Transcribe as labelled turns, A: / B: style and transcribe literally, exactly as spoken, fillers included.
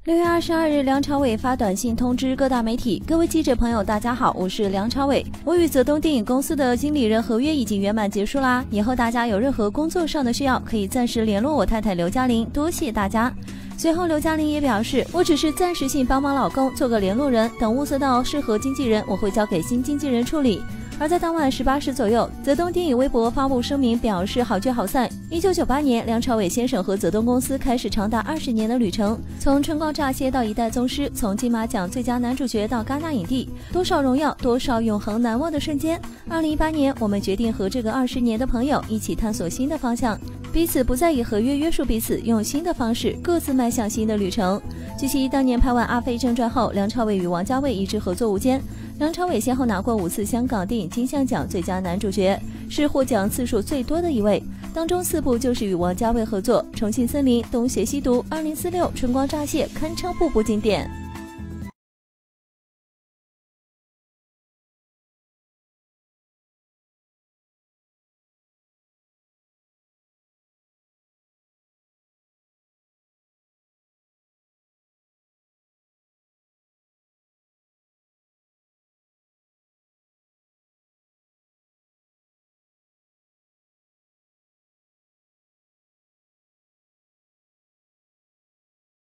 A: 六月二十二日，梁朝伟发短信通知各大媒体：各位记者朋友，大家好，我是梁朝伟。我与泽东电影公司的经理人合约已经圆满结束啦，以后大家有任何工作上的需要，可以暂时联络我太太刘嘉玲，多谢大家。随后，刘嘉玲也表示，我只是暂时性帮忙老公做个联络人，等物色到适合经纪人，我会交给新经纪人处理。而在当晚十八时左右，泽东电影微博发布声明，表示好聚好散。一九九八年，梁朝伟先生和泽东公司开始长达二十年的旅程，从春光乍泄到一代宗师，从金马奖最佳男主角到戛纳影帝，多少荣耀，多少永恒难忘的瞬间。二零一八年，我们决定和这个二十年的朋友一起探索新的方向，彼此不再以合约约束彼此，用新的方式各自迈向新的旅程。据悉，当年拍完《阿飞正传》后，梁朝伟与王家卫一直合作无间。梁朝伟先后拿过五次香港电影金像奖最佳男主角，是获奖次数最多的一位。当中四部就是与王家卫合作，《重庆森林》、《东邪西毒》、二零四六、春光乍泄，堪称步步经典。